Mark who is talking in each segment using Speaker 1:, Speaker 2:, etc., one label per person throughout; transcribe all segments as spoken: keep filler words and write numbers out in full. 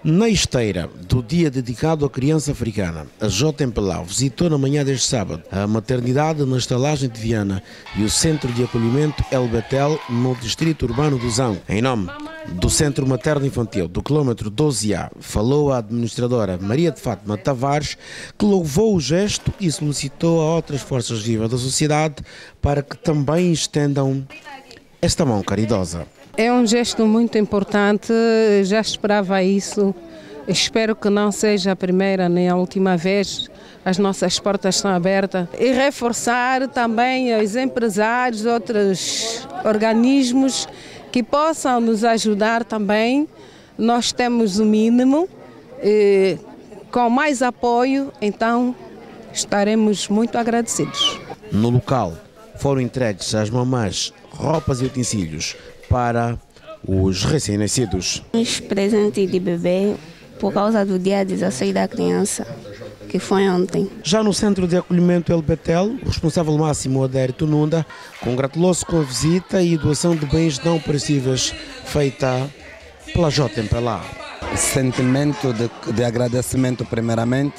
Speaker 1: Na esteira do dia dedicado à criança africana, a J M P L A U visitou na manhã deste sábado a maternidade na estalagem de Viana e o centro de acolhimento El Betel no distrito urbano do Zão. Em nome do Centro Materno Infantil do quilômetro doze A, falou a administradora Maria de Fátima Tavares, que louvou o gesto e solicitou a outras forças vivas da sociedade para que também estendam esta mão caridosa.
Speaker 2: É um gesto muito importante, já esperava isso, espero que não seja a primeira nem a última vez, as nossas portas estão abertas. E reforçar também os empresários, outros organismos que possam nos ajudar também. Nós temos o mínimo, e com mais apoio, então estaremos muito agradecidos.
Speaker 1: No local foram entregues às mamães roupas e utensílios para os recém-nascidos.
Speaker 3: Os presentes de bebê por causa do dia dezesseis da criança, que foi ontem.
Speaker 1: Já no centro de acolhimento El Betel, o responsável máximo Adérito Nunda congratulou-se com a visita e doação de bens não perecíveis feita pela J M P L A U.
Speaker 4: Sentimento de, de agradecimento primeiramente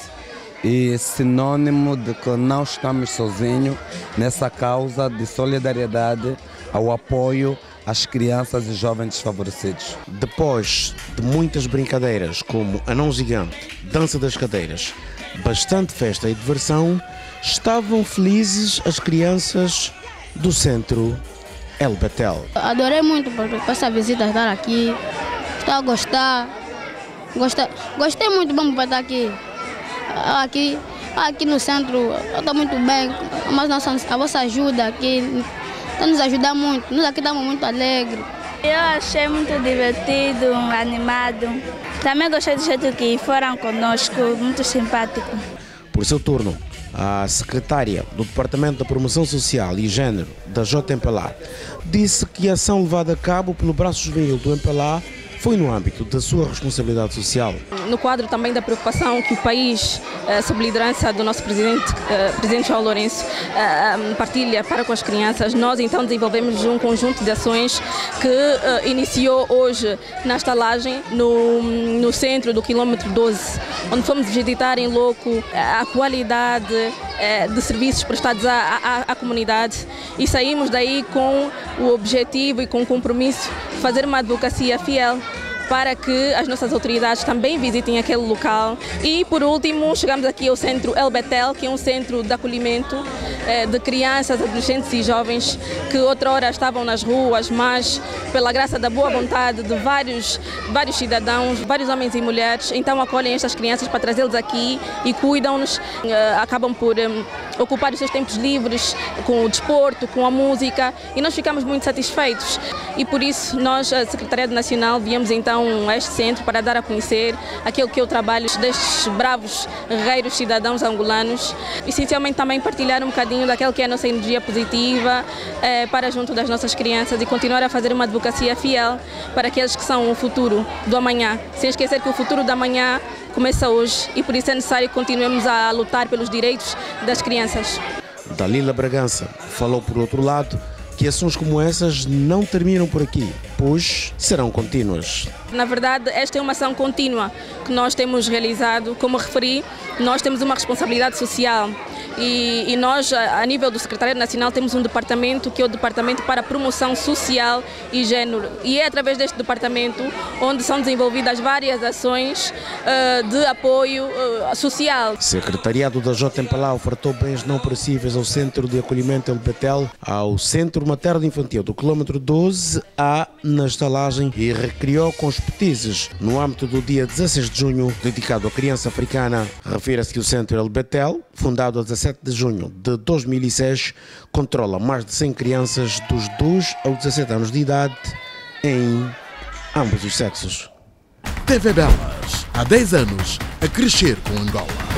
Speaker 4: e sinônimo de que não estamos sozinhos nessa causa de solidariedade ao apoio às crianças e jovens desfavorecidos.
Speaker 1: Depois de muitas brincadeiras como anão gigante, dança das cadeiras, bastante festa e diversão, estavam felizes as crianças do centro El Betel.
Speaker 5: Adorei muito por essa visita estar aqui, estou a gostar, gostei, gostei muito, vamos estar aqui, aqui, aqui no centro, estou muito bem, mas nossa, a vossa ajuda aqui nos ajuda muito, nós aqui estamos muito alegres.
Speaker 6: Eu achei muito divertido, animado. Também gostei do jeito que foram conosco, muito simpático.
Speaker 1: Por seu turno, a secretária do Departamento da Promoção Social e Gênero da J M P L A U disse que a ação levada a cabo pelo braço juvenil do M P L A foi no âmbito da sua responsabilidade social.
Speaker 7: No quadro também da preocupação que o país, sob liderança do nosso presidente, presidente João Lourenço, partilha para com as crianças, nós então desenvolvemos um conjunto de ações que iniciou hoje na estalagem, no, no centro do quilômetro doze, onde fomos visitar em loco a qualidade de serviços prestados à, à, à comunidade e saímos daí com o objetivo e com o compromisso de fazer uma advocacia fiel para que as nossas autoridades também visitem aquele local. E, por último, chegamos aqui ao centro El Betel, que é um centro de acolhimento eh, de crianças, adolescentes e jovens que outrora estavam nas ruas, mas pela graça da boa vontade de vários, vários cidadãos, vários homens e mulheres, então acolhem estas crianças para trazê-los aqui e cuidam-nos, eh, acabam por eh, ocupar os seus tempos livres com o desporto, com a música, e nós ficamos muito satisfeitos. E por isso nós, a Secretariado Nacional, viemos então a este centro para dar a conhecer aquilo que é o trabalho destes bravos guerreiros cidadãos angolanos, essencialmente também partilhar um bocadinho daquilo que é a nossa energia positiva eh, para junto das nossas crianças e continuar a fazer uma advocacia fiel para aqueles que são o futuro do amanhã, sem esquecer que o futuro do amanhã começa hoje e por isso é necessário que continuemos a lutar pelos direitos das crianças.
Speaker 1: Dalila Bragança falou, por outro lado, que ações como essas não terminam por aqui, pois serão contínuas.
Speaker 7: Na verdade, esta é uma ação contínua que nós temos realizado. Como referi, nós temos uma responsabilidade social e, e nós, a nível do Secretariado Nacional, temos um departamento que é o Departamento para a Promoção Social e Gênero. E é através deste departamento onde são desenvolvidas várias ações uh, de apoio uh, social.
Speaker 1: O Secretariado da J M P L A U ofertou bens não perecíveis ao Centro de Acolhimento El Betel, ao Centro Materno Infantil do quilômetro doze A, na estalagem, e recriou com os petizes no âmbito do dia dezesseis de junho, dedicado à criança africana. Refira-se que o Centro El Betel, fundado a dezassete de junho de dois mil e seis, controla mais de cem crianças dos dois aos dezassete anos de idade em ambos os sexos.
Speaker 8: T V Belas, há dez anos, a crescer com Angola.